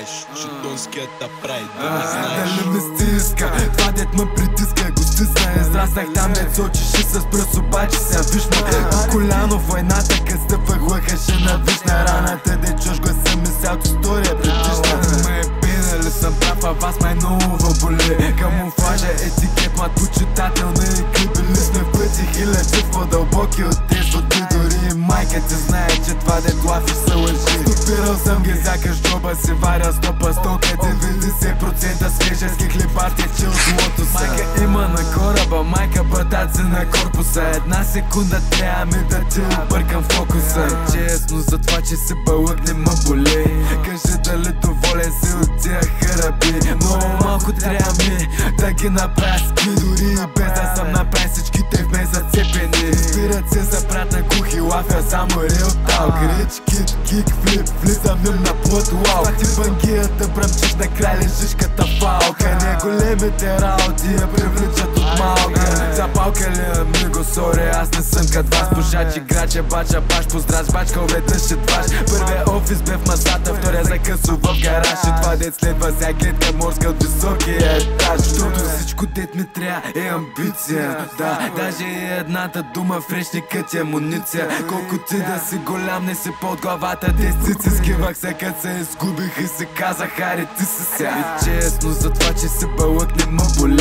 знаеш, че Донският та прави, да не знаеш. Дали ме стиска, това дет ме притиска, го стисна. Израснах там, дет сочеше с пръст, обаче сега виж ме по коляно. Войната къс стъпвах, лъхаше на вишна раната, дет чуш гласа ми цялата история предишна. Ме пинали съм прав, а вас май много боли. Камуфлажа, етикет, мат почитателна и клипили сме в пъти хиляди по-дълбоки от тези води. Дори майка ти знае, че това дет лафиш се лъжи. Стопирал съм ги, сякаш джоба си варя стопа стока. 90% свежески хлебар тече от лотоса. Майка има на кораба, майка батаци на корпуса. Една секунда трябва ми да ти объркам фокуса. Честно за това, че си бълък не ме боли. Кажи дали доволен си от тия хъраби. Много малко трябва ми да ги направя ски. Дори и без да съм направил всичките в мен зацепени. Спират се за брат на кухи, лафя само реал талк. Рич, кит, кик, флип, влизам им на плът, вау. Ти бангията бръмчиш на край лежиш като фалка. Не големите работи я привличат от малка. Запалка ли амиго, сори, аз не съм кът вас. Пушач, играч, бача, баш, поздраж, бачка, веднъж едваш. Първия офис бе в масата, втория за късо в гараж. И това дет следва всякетка морска от високия етаж. Защото всичко дет ми трябва е амбиция. Да, даже и едната дума в речника ти амуниция. Колко ти да си голям, не си под главата. Десцици скивах се, кът се изгубих и си казах, аре ти си ся. И честно за това, че си бълък не ме боли.